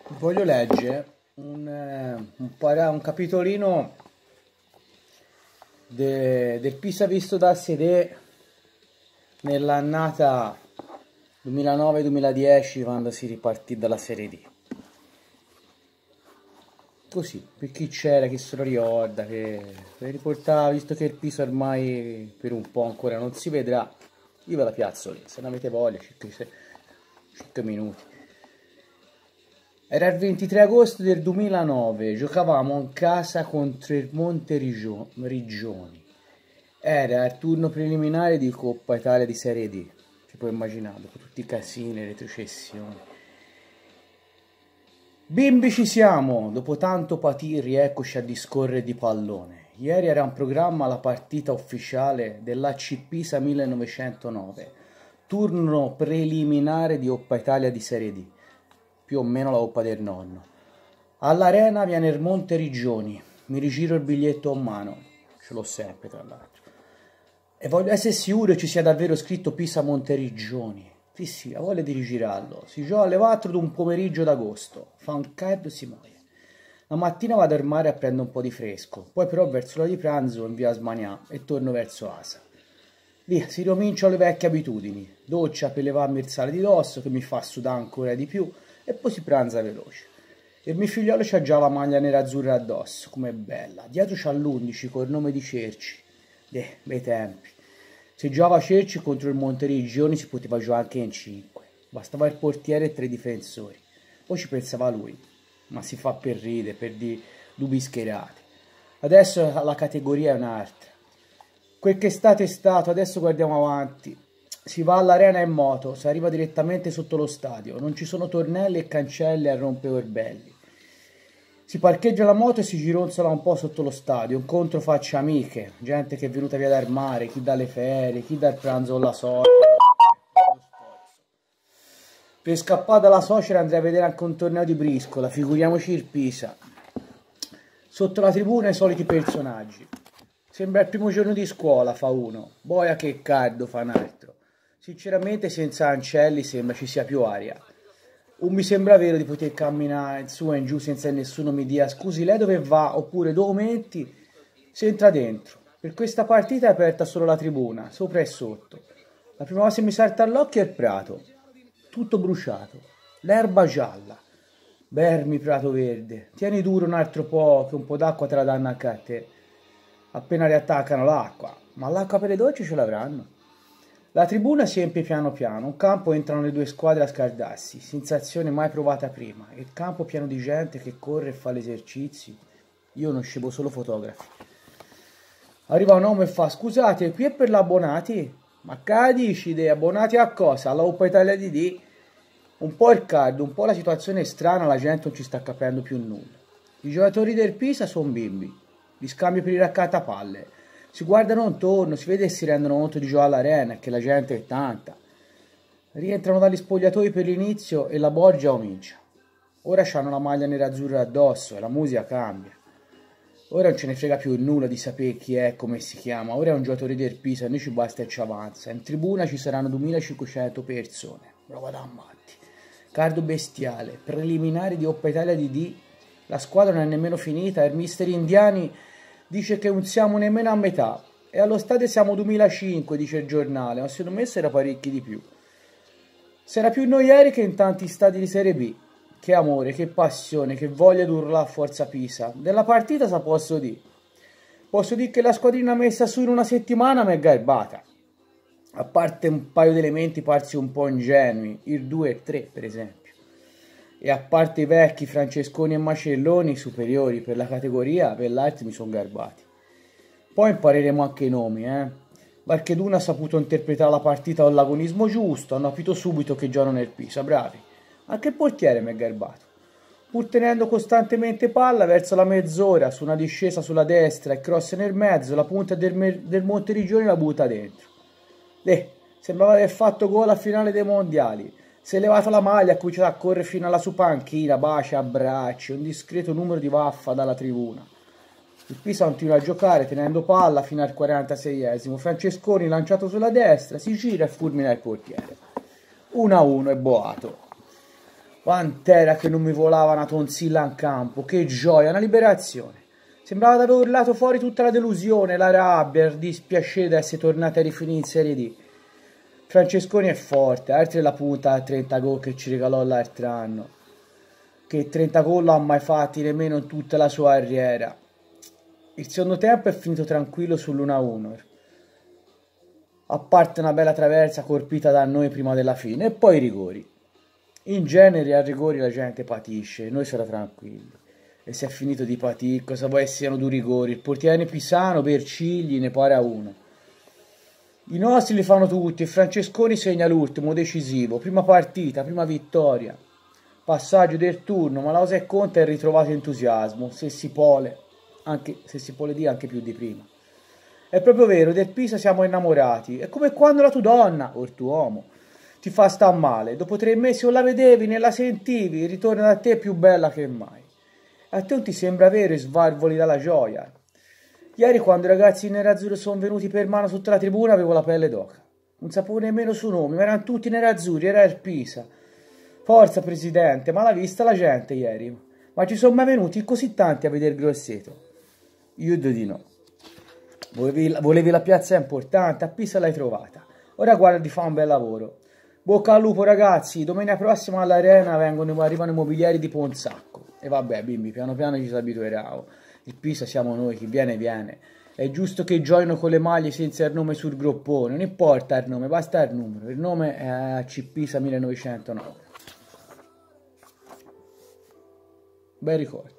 Voglio leggere un capitolino del Pisa visto da Serie nell'annata 2009-2010, quando si ripartì dalla Serie D. Così, per chi c'era, chi se lo ricorda, che riportava, visto che il Pisa ormai per un po' ancora non si vedrà, io ve la piazzo lì, se ne avete voglia, 5 minuti. Era il 23 agosto del 2009, giocavamo in casa contro il Monteriggioni. Era il turno preliminare di Coppa Italia di Serie D, si può immaginare, con tutti i casini, le retrocessioni. Bimbi ci siamo, dopo tanto patire rieccoci a discorrere di pallone. Ieri era in programma la partita ufficiale dell'AC Pisa 1909, turno preliminare di Coppa Italia di Serie D, più o meno la Coppa del Nonno. All'arena viene il Monteriggioni, mi rigiro il biglietto a mano, ce l'ho sempre tra l'altro, e voglio essere sicuro ci sia davvero scritto Pisa Monteriggioni. Sì, ha voglia di rigirarlo. Si gioca alle 4 d'un pomeriggio d'agosto. Fa un caldo si muore. La mattina vado al mare a prendere un po' di fresco. Poi però verso l'ora di pranzo in via Smanià e torno verso Asa. Via, si ricominciano le vecchie abitudini. Doccia per levarmi il sale di dosso che mi fa sudare ancora di più e poi si pranza veloce. Il mio figliolo c'ha già la maglia nera-azzurra addosso, com'è bella. Dietro c'ha l'11 col nome di Cerci. Bei tempi. Se giocava Cerci contro il Monteriggioni si poteva giocare anche in 5. Bastava il portiere e 3 difensori. Poi ci pensava lui. Ma si fa per ridere, per di dubbi schierati. Adesso la categoria è un'altra. Quel che è stato, adesso guardiamo avanti. Si va all'arena in moto, si arriva direttamente sotto lo stadio. Non ci sono tornelli e cancelli a rompeorbelli. Si parcheggia la moto e si gironzola un po' sotto lo stadio, incontro facce amiche, gente che è venuta via dal mare, chi dalle ferie, chi dal pranzo con la sorte. Per scappare dalla suocera andrei a vedere anche un torneo di briscola, figuriamoci il Pisa. Sotto la tribuna i soliti personaggi. Sembra il primo giorno di scuola, fa uno. Boia che caldo, fa un altro. Sinceramente senza Ancelli sembra ci sia più aria. Mi sembra vero di poter camminare in su e in giù senza che nessuno mi dia scusi lei dove va, oppure dove metti, si entra dentro. Per questa partita è aperta solo la tribuna, sopra e sotto. La prima cosa che mi salta all'occhio è il prato, tutto bruciato, l'erba gialla. Bermi prato verde, tieni duro un altro po', che un po' d'acqua te la danno anche a te. Appena riattaccano l'acqua, ma l'acqua per le docce ce l'avranno. La tribuna si empie piano piano, in campo entrano le due squadre a scaldarsi, sensazione mai provata prima, il campo pieno di gente che corre e fa gli esercizi, io non scevo solo fotografi. Arriva un uomo e fa, scusate, qui è per l'abbonati? Ma che dici, dei abbonati a cosa? Alla Coppa Italia di D? Un po' il caldo, un po' la situazione è strana, la gente non ci sta capendo più nulla. I giocatori del Pisa sono bimbi, li scambio per i raccattapalle. Si guardano intorno, si vede e si rendono conto di giocare all'arena e che la gente è tanta. Rientrano dagli spogliatoi per l'inizio e la Borgia comincia. Ora hanno la maglia nera-azzurra addosso e la musica cambia. Ora non ce ne frega più nulla di sapere chi è, come si chiama. Ora è un giocatore del Pisa e noi ci basta e ci avanza. In tribuna ci saranno 2500 persone. Roba da matti. Caldo bestiale, preliminari di Coppa Italia di D. La squadra non è nemmeno finita, il mister Indiani dice che non siamo nemmeno a metà e allo stadio siamo 2005, dice il giornale, ma secondo me sarà parecchi di più. Sarà più noi ieri che in tanti stadi di Serie B. Che amore, che passione, che voglia di urlare a forza Pisa. Della partita sa posso dire. Posso dire che la squadrina messa su in una settimana mi è garbata. A parte un paio di elementi parsi un po' ingenui, il 2 e 3 per esempio. E a parte i vecchi Francesconi e Macelloni superiori per la categoria, per l'altro mi sono garbati. Poi impareremo anche i nomi, Qualcheduno ha saputo interpretare la partita con l'agonismo giusto, hanno capito subito che giocano nel Pisa, bravi. Anche il portiere mi è garbato. Pur tenendo costantemente palla verso la mezz'ora, su una discesa sulla destra e cross nel mezzo, la punta del Monteriggioni la butta dentro. Sembrava aver fatto gol a finale dei mondiali. Si è levata la maglia, ha cominciato a correre fino alla sua panchina, baci, abbracci, un discreto numero di vaffa dalla tribuna. Il Pisa continua a giocare tenendo palla fino al 46esimo. Francesconi lanciato sulla destra, si gira e fulmina il portiere. 1-1 e boato. Quant'era che non mi volava una tonsilla in campo, che gioia, una liberazione. Sembrava di aver urlato fuori tutta la delusione, la rabbia, il dispiacere di essere tornati a rifinire in Serie D. Francesconi è forte, altri la punta a 30 gol che ci regalò l'altro anno. Che 30 gol non ha mai fatti nemmeno in tutta la sua carriera. Il secondo tempo è finito tranquillo sull'1-1. A parte una bella traversa colpita da noi prima della fine e poi i rigori. In genere a rigori la gente patisce, noi sarà tranquilli. E se è finito di patire, cosa vuoi siano due rigori? Il portiere Pisano per Cigli ne pare a uno. I nostri li fanno tutti e Francesconi segna l'ultimo, decisivo. Prima partita, prima vittoria. Passaggio del turno, ma la cosa che conta è il ritrovato entusiasmo, se si vuole dire anche più di prima. È proprio vero, del Pisa siamo innamorati. È come quando la tua donna, o il tuo uomo, ti fa sta male. Dopo 3 mesi o la vedevi né la sentivi, ritorna da te più bella che mai. A te non ti sembra vero e svarvoli dalla gioia. Ieri quando i ragazzi nerazzurri sono venuti per mano sotto la tribuna avevo la pelle d'oca. Non sapevo nemmeno su nomi, ma erano tutti nerazzurri, era il Pisa. Forza presidente, ma l'ha vista la gente ieri? Ma ci sono mai venuti così tanti a vedere Grosseto? Io di no. Volevi la piazza importante, a Pisa l'hai trovata. Ora guarda di fare un bel lavoro. Bocca al lupo ragazzi, domenica prossima all'arena arrivano i mobiliari di Ponsacco. E vabbè bimbi, piano piano ci si abituerà. Il Pisa siamo noi, chi viene viene. È giusto che gioino con le maglie senza il nome sul groppone, non importa il nome, basta il numero. Il nome è AC Pisa 1909. Bei ricordi.